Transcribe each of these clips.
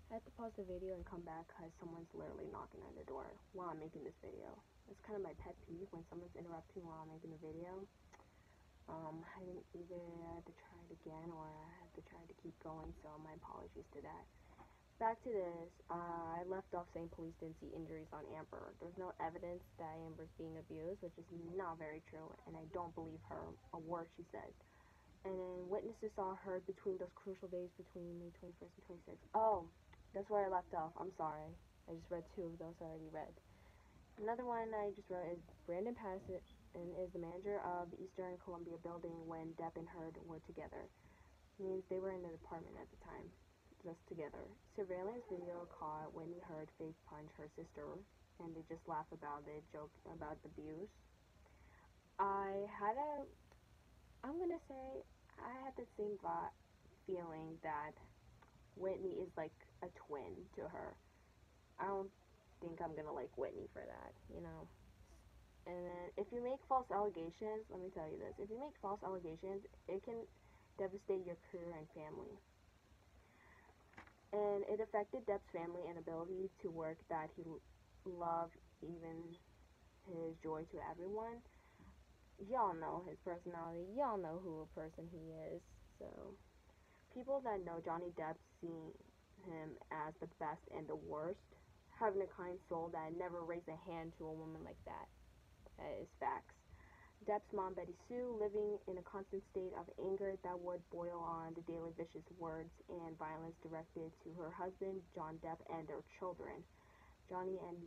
I had to pause the video and come back because someone's literally knocking on the door while I'm making this video. It's kind of my pet peeve when someone's interrupting while I'm making the video. I didn't either had to try it again or I had to try to keep going, so my apologies to that. Back to this, I left off saying police didn't see injuries on Amber. There's no evidence that Amber's being abused, which is not very true, and I don't believe her, a word she said. And then witnesses saw her between those crucial days between May 21st and 26th. Oh, that's where I left off. I'm sorry. I just read 2 of those I already read. Another one I just wrote is Brandon Passett and is the manager of the Eastern Columbia building when Depp and Heard were together. Means they were in an apartment at the time, just together. Surveillance video caught Whitney Heard fake punch her sister, and they just laugh about it, joke about the abuse. I'm gonna say, I had the same feeling that Whitney is like a twin to her. I don't think I'm gonna like Whitney for that, you know. And then, if you make false allegations, let me tell you this, if you make false allegations, it can devastate your career and family. And it affected Depp's family and ability to work that he loved, even his joy to everyone. Y'all know his personality, y'all know who a person he is, so. People that know Johnny Depp see him as the best and the worst, having a kind soul that never raised a hand to a woman like that. That is facts. Depp's mom, Betty Sue, living in a constant state of anger that would boil on the daily vicious words and violence directed to her husband, John Depp, and their children. Johnny and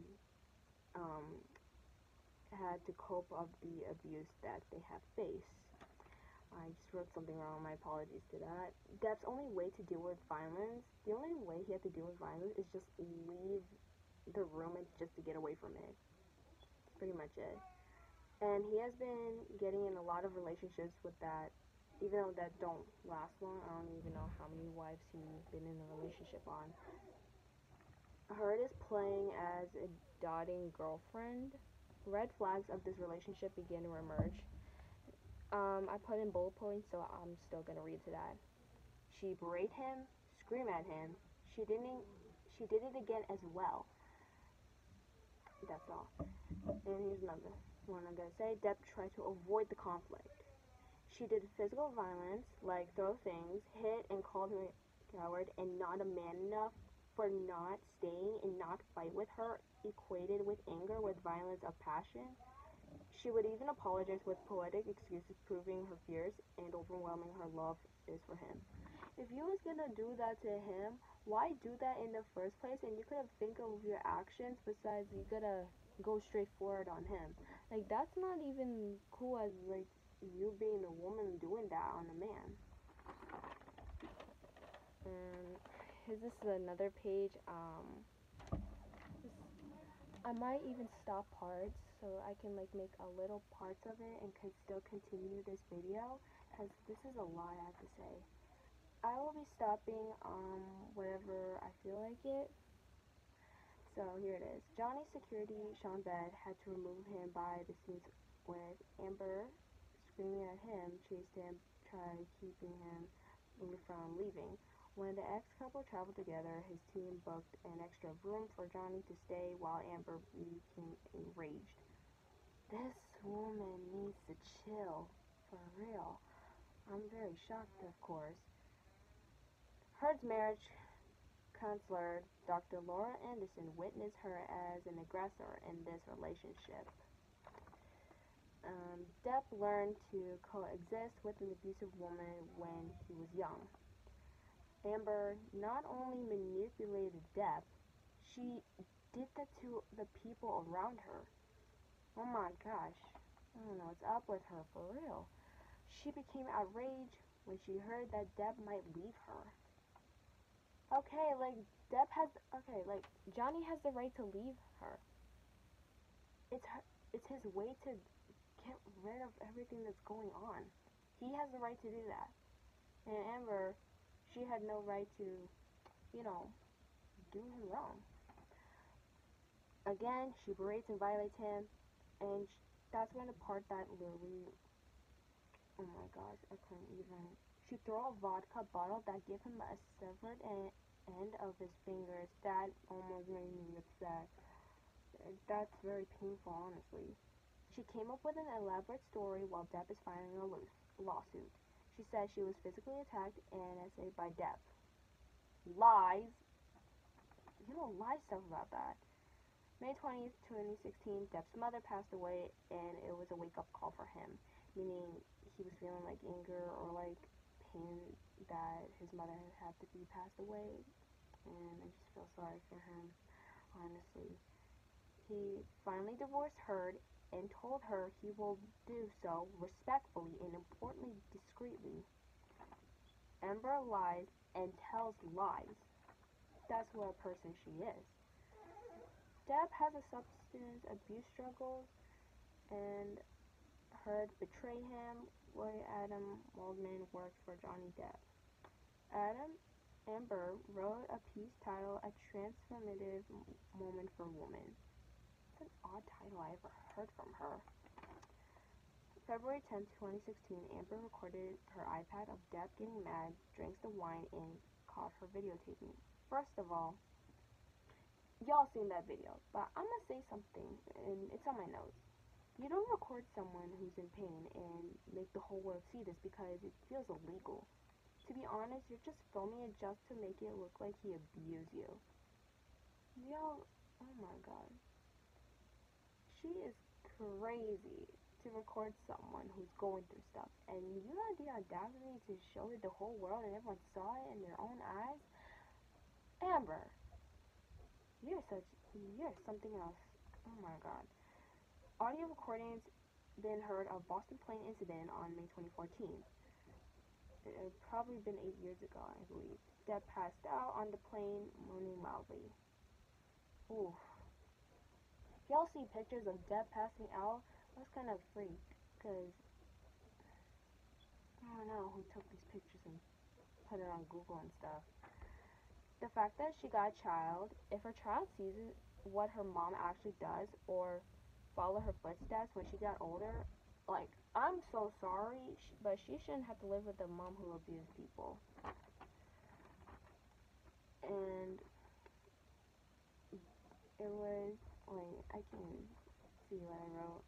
had to cope of the abuse that they have faced. I just wrote something wrong, my apologies to that. Depp's only way to deal with violence, the only way he had to deal with violence is just leave the room and just to get away from it. That's pretty much it. And he has been getting in a lot of relationships with that, even though that don't last long. I don't even know how many wives he's been in a relationship on. Heard is playing as a dotting girlfriend. Red flags of this relationship begin to emerge. I put in bullet points, so I'm still gonna read to that. She berate him, scream at him. She did it again as well. That's all. And here's another one I'm gonna say. Depp tried to avoid the conflict. She did physical violence, like throw things, hit, and called him a coward and not a man enough for not staying and not fight with her, equated with anger with violence of passion. She would even apologize with poetic excuses, proving her fears and overwhelming her love is for him. If you was gonna do that to him, why do that in the first place? And you could have think of your actions besides you gotta go straight forward on him. Like, that's not even cool as like you being a woman doing that on a man. And this is another page. I might even stop parts so I can like make a little parts of it and can still continue this video because this is a lot I have to say. I will be stopping whenever I feel like it. So here it is. Johnny's security, Sean Bed, had to remove him by the scenes with Amber screaming at him, chased him, tried keeping him from leaving. When the ex-couple traveled together, his team booked an extra room for Johnny to stay while Amber became enraged. This woman needs to chill, for real. I'm very shocked, of course. Heard's marriage counselor, Dr. Laura Anderson, witnessed her as an aggressor in this relationship. Depp learned to coexist with an abusive woman when he was young. Amber not only manipulated Depp, she did that to the people around her. Oh my gosh, I don't know what's up with her for real. She became outraged when she heard that Depp might leave her. Okay, like, Johnny has the right to leave her. It's his way to get rid of everything that's going on. He has the right to do that. And Amber, she had no right to, you know, do him wrong. Again, she berates and violates him, and that's when the part that really, oh my gosh, I couldn't even. She threw a vodka bottle that gave him a severed end of his fingers. That almost made me upset. That's very painful, honestly. She came up with an elaborate story while Depp is filing a lawsuit. She said she was physically attacked and essayed by Depp. Lies. You don't lie stuff about that. May 20th, 2016, Depp's mother passed away, and it was a wake-up call for him, meaning he was feeling like anger or like pain that his mother had to be passed away, and I just feel sorry for him, honestly. He finally divorced Heard and told her he will do so respectfully and importantly discreetly. Amber lies and tells lies. That's what a person she is. Depp has a substance abuse struggles, and Heard betrayed him. Lawyer Adam Waldman worked for Johnny Depp. Amber wrote a piece titled A Transformative Moment for Women. It's an odd title I ever heard from her. February 10th, 2016, Amber recorded her iPad of Depp getting mad, drinks the wine, and caught her videotaping. First of all, y'all seen that video, but I'm gonna say something, and it's on my notes. You don't record someone who's in pain and make the whole world see this because it feels illegal. To be honest, you're just filming it just to make it look like he abused you. Y'all, oh my god. She is crazy to record someone who's going through stuff, and you had the audacity to show it the whole world and everyone saw it in their own eyes. Amber, you're something else. Oh my god. Audio recordings been heard of Boston plane incident on May 2014. It had probably been 8 years ago, I believe. Depp passed out on the plane, moaning loudly. Oof. If y'all see pictures of Depp passing out, I was kind of freaked, because I don't know who took these pictures and put it on Google and stuff. The fact that she got a child, if her child sees what her mom actually does, or follow her footsteps when she got older, like, I'm so sorry, but she shouldn't have to live with a mom who abused people. And it was, wait, I can see what I wrote.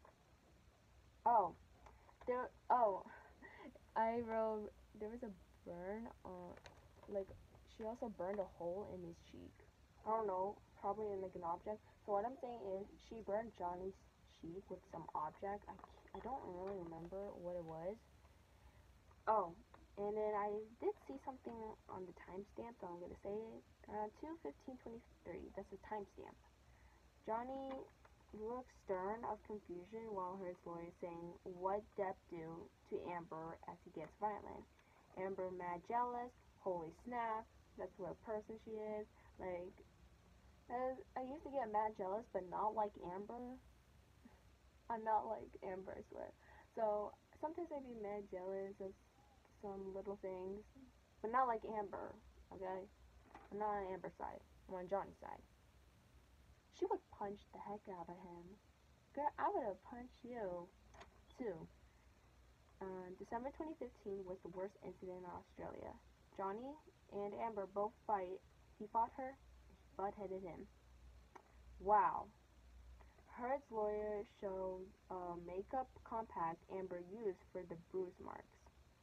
I wrote, there was a burn on, like, she also burned a hole in his cheek. I don't know, probably in like an object. So what I'm saying is, she burned Johnny's cheek with some object. I don't really remember what it was. Oh, and then I did see something on the timestamp, so I'm gonna say it. 2/15/23. That's the timestamp. Johnny looks stern of confusion while his lawyer saying, "What Depp do to Amber?" as he gets violent. Amber mad jealous. Holy snap! That's what a person she is. Like, I used to get mad jealous, but not like Amber. I'm not like Amber, I swear. So sometimes I'd be mad jealous of some little things, but not like Amber. Okay, I'm not on Amber's side. I'm on Johnny's side. She would punch the heck out of him. Girl, I would have punched you too. December 2015 was the worst incident in Australia. Johnny and Amber both fight. He fought her. She butt-headed him. Wow. Heard's lawyer showed a makeup compact Amber used for the bruise marks.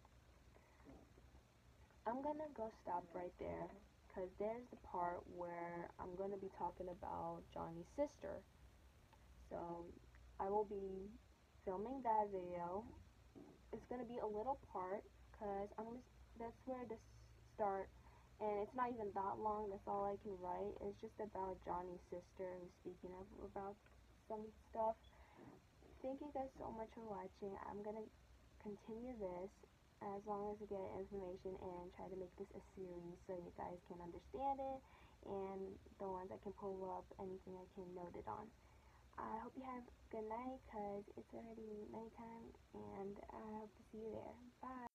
I'm gonna go stop right there, because there's the part where I'm gonna be talking about Johnny's sister. So I will be filming that video. It's gonna be a little part, because that's where this start, and it's not even that long. That's all I can write. It's just about Johnny's sister and speaking about some stuff. Thank you guys so much for watching. I'm gonna continue this as long as I get information and try to make this a series so you guys can understand it, and the ones I can pull up, anything I can note it on. I hope you have a good night, because it's already nighttime, and I hope to see you there. Bye.